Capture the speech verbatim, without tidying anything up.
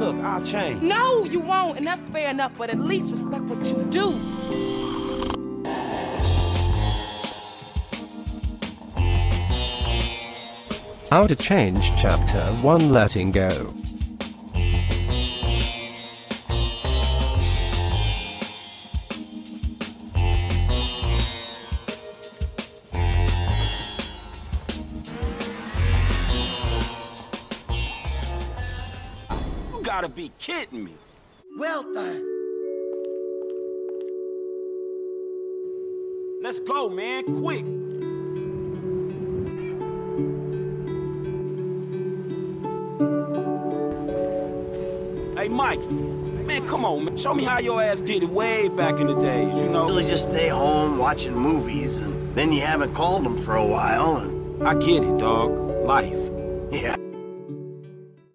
Look, I'll change. No, you won't, and that's fair enough, but at least respect what you do. How to change chapter one, letting go. You gotta be kidding me. Well done. Let's go, man, quick. Hey, Mike, man, come on, man. Show me how your ass did it way back in the days, you know? Usually just stay home watching movies, and then you haven't called them for a while, and... I get it, dog. Life.